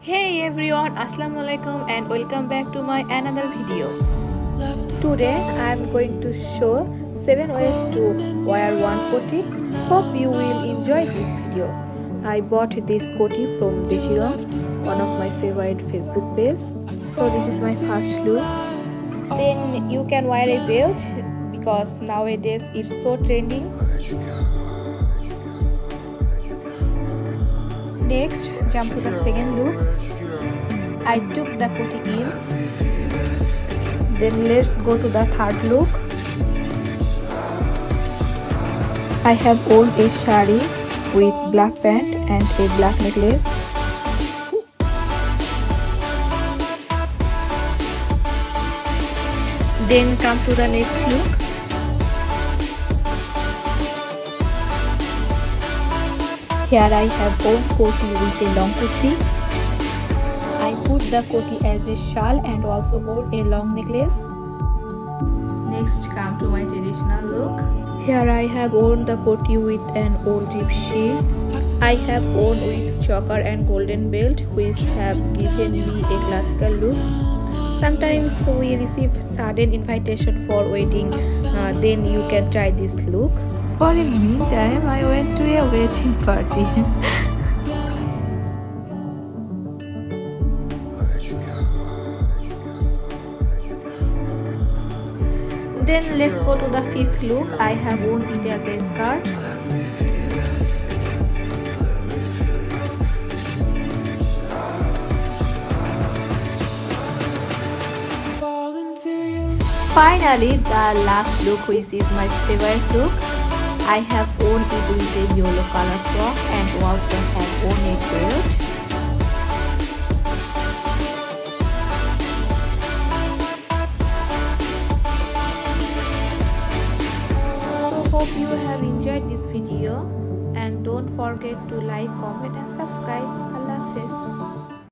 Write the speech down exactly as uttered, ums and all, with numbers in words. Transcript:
Hey everyone, Assalamu alaikum and welcome back to my another video. Today I am going to show seven ways to wear one koti. Hope you will enjoy this video. I bought this koti from Beshiram, one of my favorite Facebook pages. So this is my first look. Then you can wear a belt because nowadays it's so trending. Next, jump to the second look. I took the koti in. Then let's go to the third look. I have worn a sari with black pant and a black necklace. Then come to the next look. Here I have worn koti with a long kurti. I put the koti as a shawl and also wore a long necklace. Next come to my traditional look. Here I have worn the koti with an old gypsy. I have worn with choker and golden belt which have given me a classical look. Sometimes we receive sudden invitation for wedding, uh, then you can try this look. For in the meantime, I went to a wedding party. Then let's go to the fifth look. I have worn it as a skirt. Finally, the last look, which is my favorite look. I have worn it with a yellow color frock and also have worn a belt. So hope you have enjoyed this video and don't forget to like, comment and subscribe. Allah Hafiz.